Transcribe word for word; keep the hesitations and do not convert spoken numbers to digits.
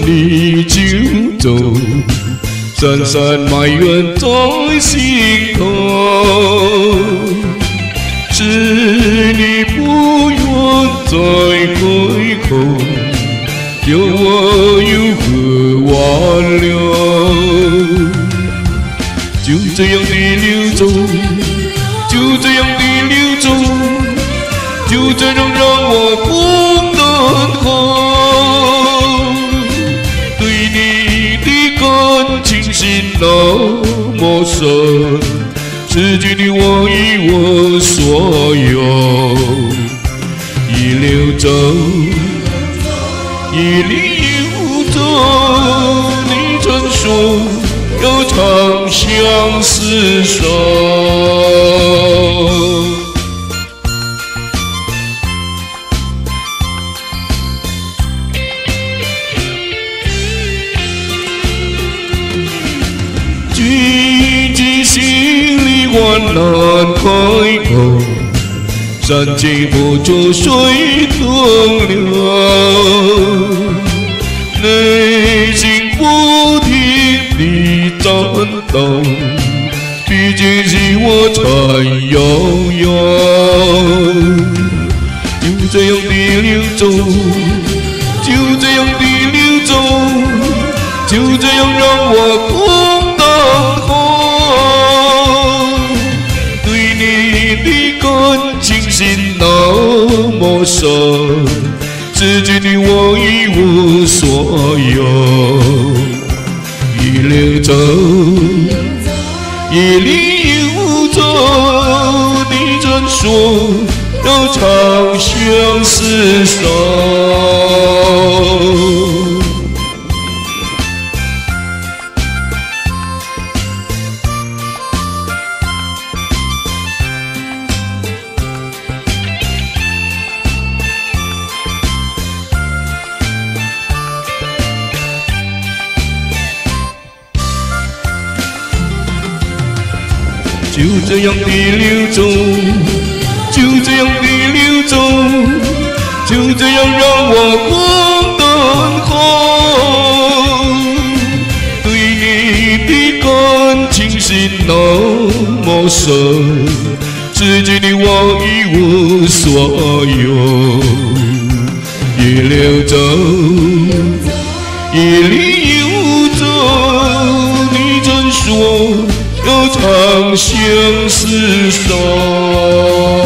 你就走，深深埋怨在心头。是你不愿再开口，叫我有何挽留？就这样的溜走，就这样的溜走，就这样让我空等候。对你的感情是那么深，失去你我一无所有。一溜走，一溜走，你曾说要长相厮守。聚集心里万难开口，深情不住水东流，内心不停地颤抖，毕竟是我才拥有。就这样的溜走，就这样的溜走，就这样让我空等候。对你的感情是那么深，失去你我一无所有。一溜走，一溜走，你曾说要长相厮守。就这样的溜走，就这样的溜走，就这样让我空等候。对你的感情是那么深，失去你我一无所有。一溜走，一溜走，你曾说要长相厮守。